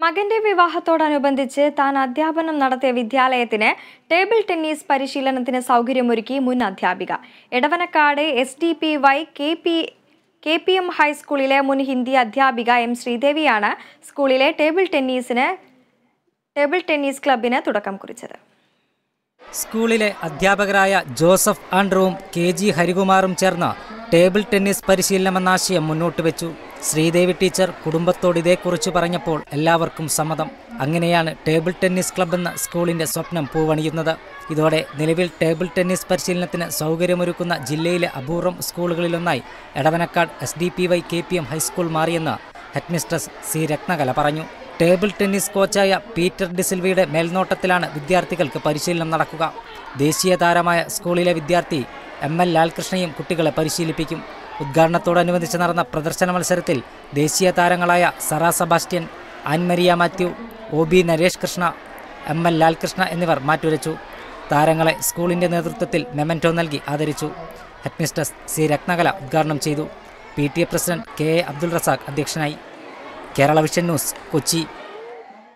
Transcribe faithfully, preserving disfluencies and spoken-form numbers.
മകന്റെ വിവാഹത്തോടനുബന്ധിച്ച് താൻ അധ്യാപനം നടത്തിയ വിദ്യാലയത്തിന് ടേബിൾ ടെന്നീസ് പരിശീലനത്തിന് സൗകര്യമൊരുക്കി മുൻ അധ്യാപിക. Edavanakkad S D P Y K P K P M ഹൈസ്കൂളിലെ മുൻ ഹിന്ദി അധ്യാപിക എം ശ്രീദേവിയാണ് സ്കൂളിലെ ടേബിൾ ടെന്നീസിന് ടേബിൾ ടെന്നീസ് ക്ലബിന് തുടക്കം കുറിച്ചത്. സ്കൂളിലെ അധ്യാപകരായ ജോസഫ് ആൻഡ്രൂവും കെ ജി ഹരികുമാറും ചേർന്ന് ടേബിൾ ടെന്നീസ് പരിശീലനമെന്ന ആശയം മുന്നോട്ട് വെച്ചു. ശ്രീദേവി ടീച്ചർ കുടുംബത്തോട് ഇതേക്കുറിച്ച് പറഞ്ഞപ്പോൾ എല്ലാവർക്കും സമ്മതം. അങ്ങനെയാണ് ടേബിൾ ടെന്നീസ് ക്ലബ് എന്ന സ്കൂളിൻ്റെ സ്വപ്നം പൂവണിയുന്നത്. ഇതോടെ നിലവിൽ ടേബിൾ ടെന്നീസ് പരിശീലനത്തിന് സൗകര്യമൊരുക്കുന്ന ജില്ലയിലെ അപൂർവം സ്കൂളുകളിലൊന്നായി Edavanakkad S D P Y K P M high school മാറിയെന്ന് ഹെഡ്മിസ്ട്രസ് സി രത്നകല പറഞ്ഞു. ടേബിൾ ടെന്നീസ് കോച്ചായ പീറ്റർ ഡിസിൽവയുടെ മേൽനോട്ടത്തിലാണ് വിദ്യാർത്ഥികൾക്ക് പരിശീലനം നടക്കുക. ദേശീയ താരമായ സ്കൂളിലെ വിദ്യാർത്ഥി എം എൽ ലാൽകൃഷ്ണയും കുട്ടികളെ പരിശീലിപ്പിക്കും. ഉദ്ഘാടനത്തോടനുബന്ധിച്ച് നടന്ന പ്രദർശന മത്സരത്തിൽ ദേശീയ താരങ്ങളായ Sara Sebastian, Annmaria Mathew, O B Naresh Krishna, M L Lalkrishna എന്നിവർ മാറ്റുരച്ചു. താരങ്ങളെ സ്കൂളിൻ്റെ നേതൃത്വത്തിൽ മെമൻറ്റോ നൽകി ആദരിച്ചു. ഹെഡ്മിസ്ട്രസ് സി രത്നകല ഉദ്ഘാടനം ചെയ്തു. P T A president K A Abdul Razak അധ്യക്ഷനായി. Kerala vision news, Kochi.